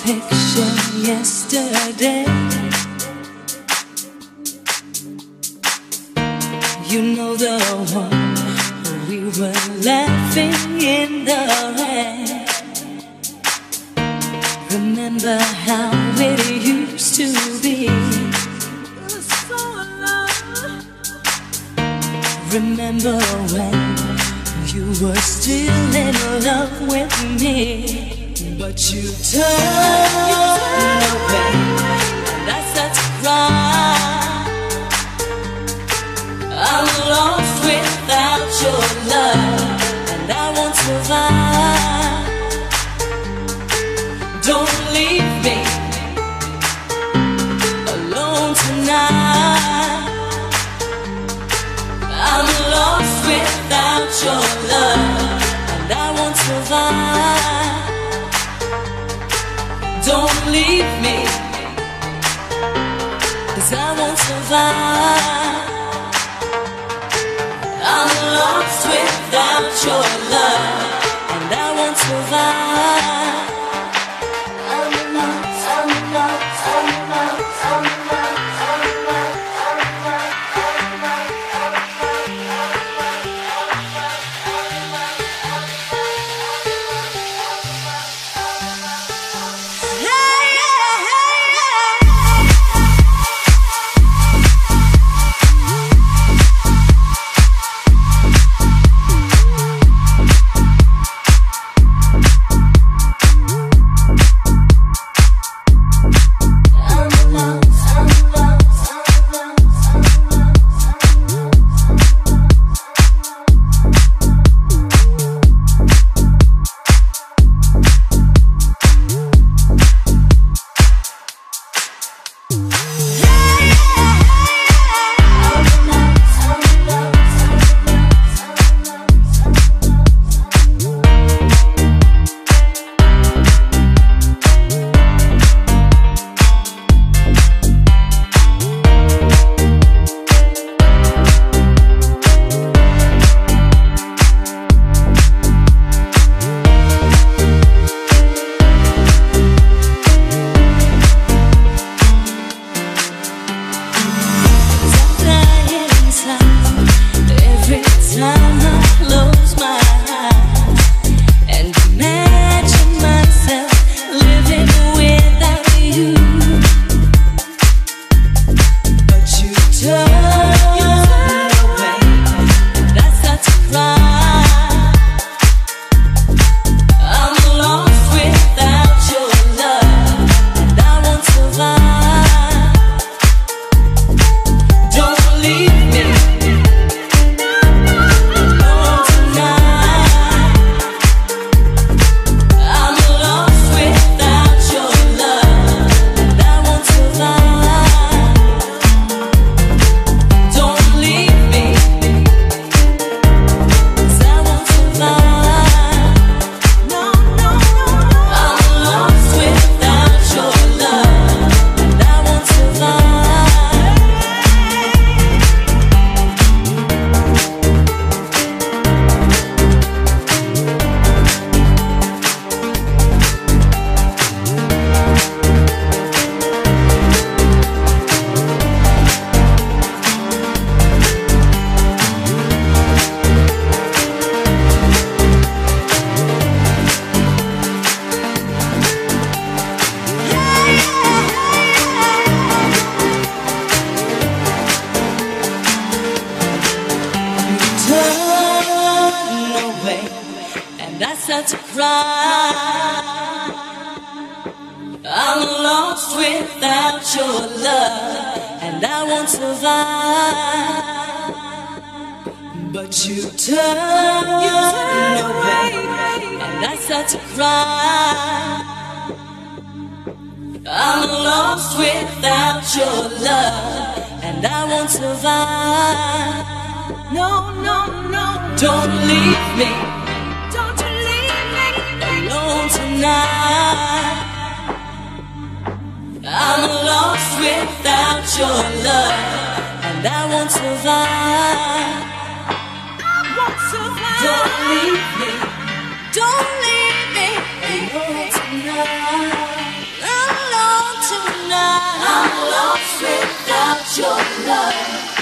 picture yesterday. You know the one we were laughing in the rain. Remember how it used to be. Remember when you were still in love with me, but you turned away, and I started to cry. I'm lost without your love, and I won't survive. Don't leave me alone tonight. I'm lost without your love, and I won't survive. Don't leave me, 'cause I won't survive. I'm lost without your love, and I won't survive. I'm lost, I'm lost, I'm lost, I'm lost, I'm lost, I'm lost, I'm lost. start to cry. I'm lost without your love, and I won't survive. But you turn away, and I start to cry. I'm lost without your love, and I won't survive. No, no, no, don't leave me. Don't you leave me alone tonight. I'm lost without your love, and I won't survive. I won't survive. Don't leave me. Don't leave me alone tonight. your love.